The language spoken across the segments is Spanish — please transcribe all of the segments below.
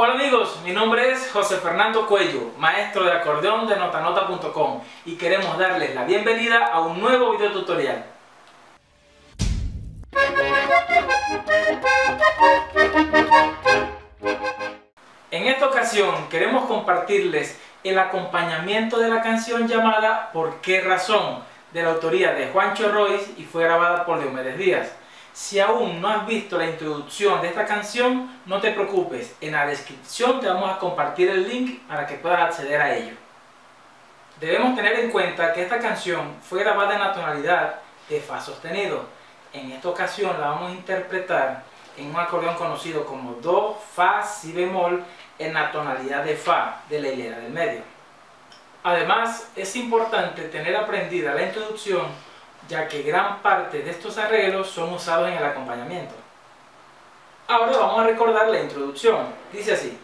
Hola amigos, mi nombre es José Fernando Cuello, maestro de acordeón de Notanota.com y queremos darles la bienvenida a un nuevo video tutorial. En esta ocasión queremos compartirles el acompañamiento de la canción llamada ¿Por qué razón?, de la autoría de Juancho Royce y fue grabada por Diomedes Díaz. Si aún no has visto la introducción de esta canción, no te preocupes, en la descripción te vamos a compartir el link para que puedas acceder a ello. Debemos tener en cuenta que esta canción fue grabada en la tonalidad de Fa sostenido. En esta ocasión la vamos a interpretar en un acordeón conocido como Do, Fa, Si bemol en la tonalidad de Fa de la hilera del medio. Además, es importante tener aprendida la introducción, ya que gran parte de estos arreglos son usados en el acompañamiento. Ahora vamos a recordar la introducción. Dice así.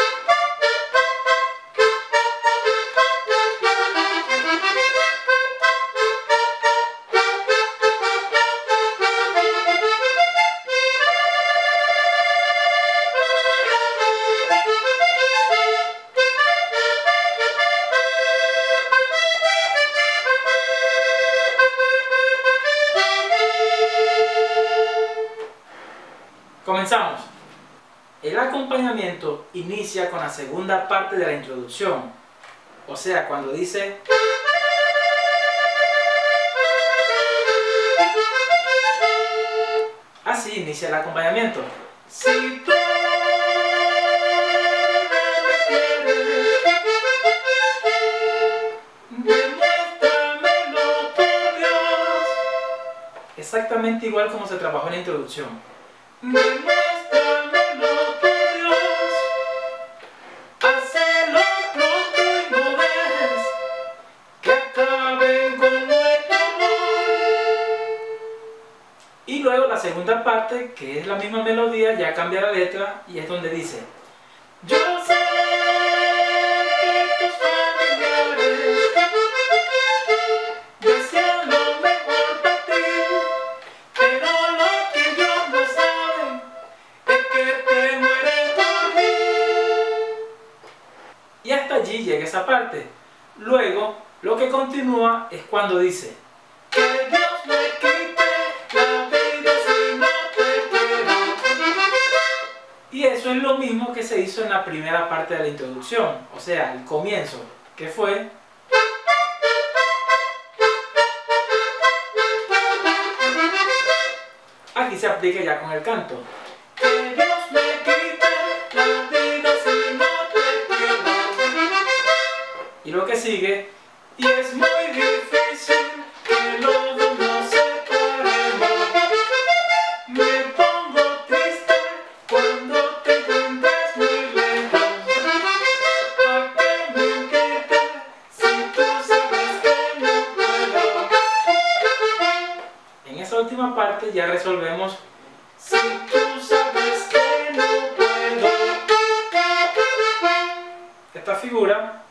Comenzamos. El acompañamiento inicia con la segunda parte de la introducción, o sea, cuando dice así inicia el acompañamiento. Si tú demuéstramelo, por Dios. Exactamente igual como se trabajó en la introducción. Demuéstramelo, por Dios, hazlo pronto y no dejes que acaben con nuestro amor. Y luego la segunda parte, que es la misma melodía, ya cambia la letra y es donde dice: yo sé que tus familiares desean lo mejor para ti, pero lo que ellos no saben es que te mueres por mí. Y hasta allí llega esa parte. Luego, lo que continúa es cuando dice: que Dios me quite la vida si no te quiero. Y eso es lo mismo que se hizo en la primera parte de la introducción, o sea, el comienzo, que fue aquí se aplica ya con el canto. Que Dios me quite la vida si no te quiero. Y lo que sigue: y es muy difícil que los dos nos separemos. Me pongo triste cuando te encuentres muy lejos. ¿A qué mentirte si tú sabes que no puedo? En esa última parte ya resolvemos si tú sabes que no puedo. Esta figura,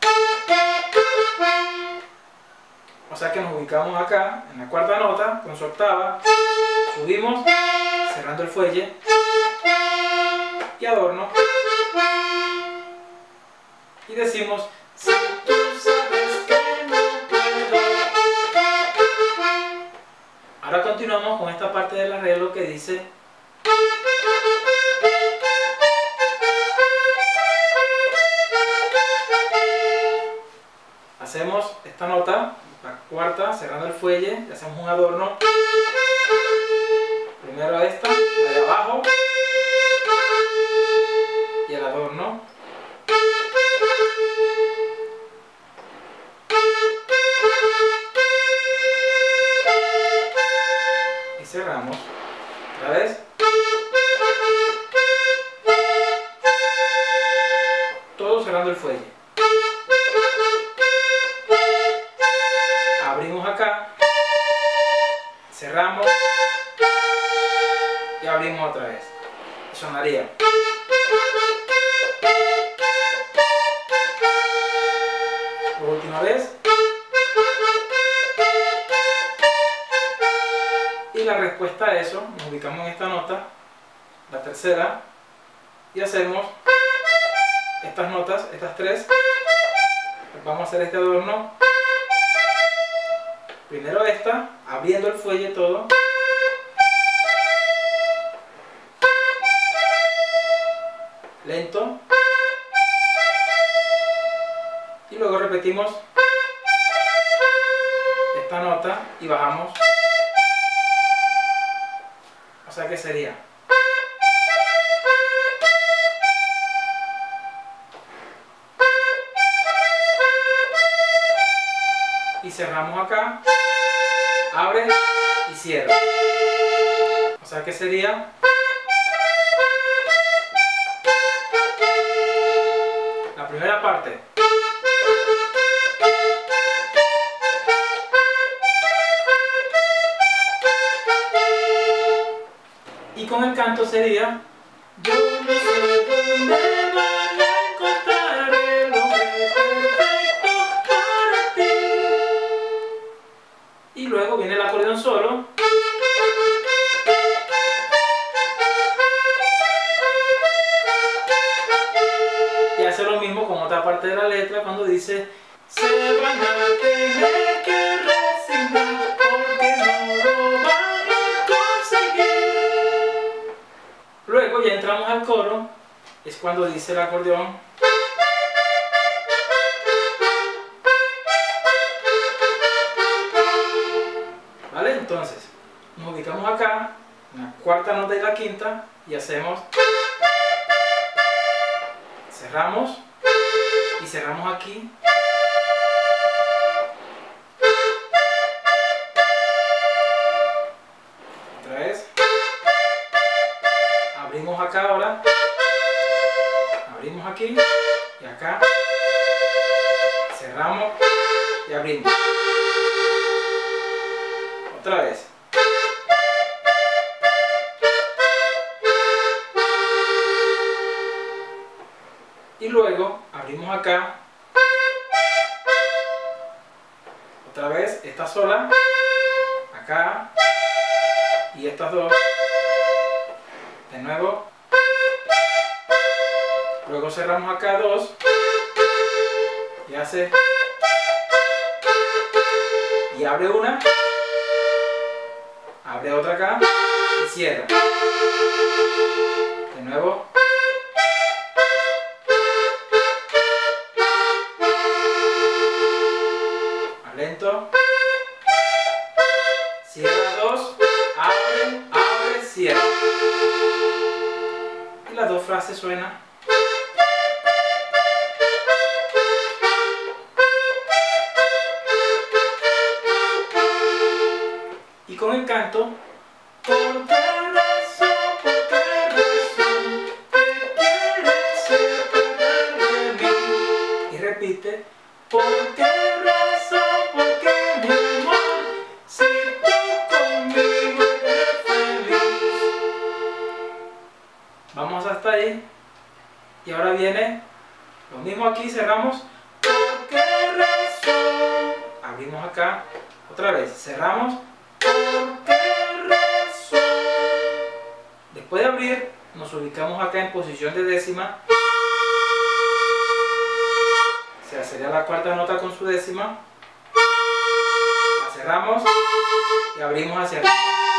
o sea que nos ubicamos acá en la cuarta nota con su octava, subimos cerrando el fuelle y adorno y decimos si tú sabes que no puedo. Ahora continuamos con esta parte del arreglo que dice: hacemos esta nota, la cuarta, cerrando el fuelle, y hacemos un adorno. Primero esta, la de abajo, y el adorno. Y cerramos. Otra vez. Todo cerrando el fuelle. Abrimos acá, cerramos y abrimos otra vez. Y sonaría. Por última vez. Y la respuesta a eso, nos ubicamos en esta nota, la tercera, y hacemos estas notas, estas tres. Vamos a hacer este adorno. Primero esta, abriendo el fuelle todo. Lento. Y luego repetimos esta nota y bajamos. O sea que sería. Y cerramos acá, abre y cierra. O sea que sería. La primera parte. Y con el canto sería. Yo no sé dónde van a encontrar el hombre perfecto para ti. Y luego viene el acordeón solo. Y hace lo mismo con otra parte de la letra cuando dice: se van a tener que resignar porque no lo van a conseguir. Luego ya entramos al coro, es cuando dice el acordeón. ¿Vale? Entonces, nos ubicamos acá, en la cuarta nota y la quinta, y hacemos. Cerramos, y cerramos aquí. Otra vez. Abrimos acá ahora. Abrimos aquí, y acá. Cerramos, y abrimos. Otra vez. Y luego abrimos acá. Otra vez esta sola. Acá. Y estas dos. De nuevo. Luego cerramos acá dos. Y hace. Y abre una. Abre otra acá y cierra. De nuevo. Más lento. Cierra dos. Abre, abre, cierra. Y las dos frases suenan. Y con el canto. ¿Por qué razón te quieres separar de mí? Y repite. ¿Por qué razón, mi amor, si tú conmigo eres feliz? Vamos hasta ahí. Y ahora viene lo mismo aquí, cerramos. ¿Por qué razón? Abrimos acá. Otra vez, cerramos. ¿Por qué razón? Después de abrir, nos ubicamos acá en posición de décima. O sea, sería la cuarta nota con su décima. La cerramos y abrimos hacia arriba.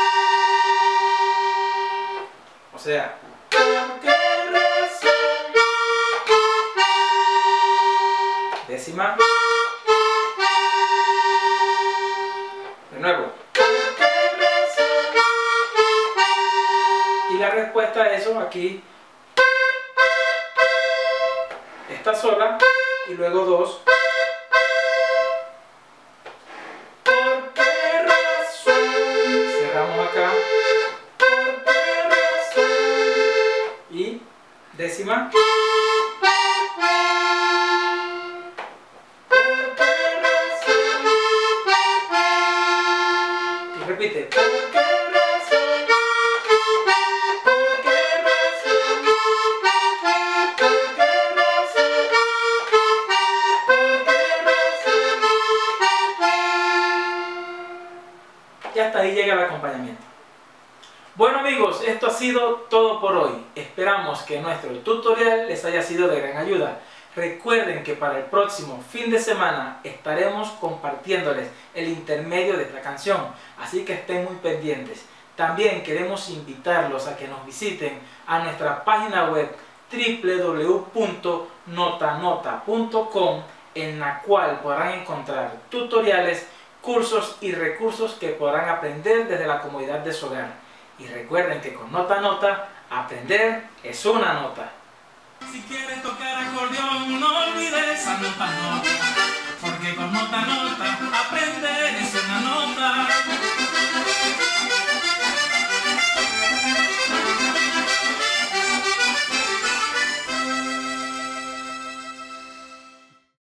O sea, ¿por qué razón? Décima. De nuevo. Y la respuesta a eso aquí, esta sola y luego dos. ¿Por qué razón? Cerramos acá. ¿Por qué razón? Y décima. ¿Por qué razón? Y repite. ¿Por qué razón? Y hasta ahí llega el acompañamiento. Bueno amigos, esto ha sido todo por hoy. Esperamos que nuestro tutorial les haya sido de gran ayuda. Recuerden que para el próximo fin de semana estaremos compartiéndoles el intermedio de esta canción, así que estén muy pendientes. También queremos invitarlos a que nos visiten a nuestra página web www.notanota.com, en la cual podrán encontrar tutoriales, cursos y recursos que podrán aprender desde la comodidad de su hogar. Y recuerden que con Nota Nota, aprender es una nota. Si quieres tocar acordeón, no olvides a Nota Nota, porque con Nota Nota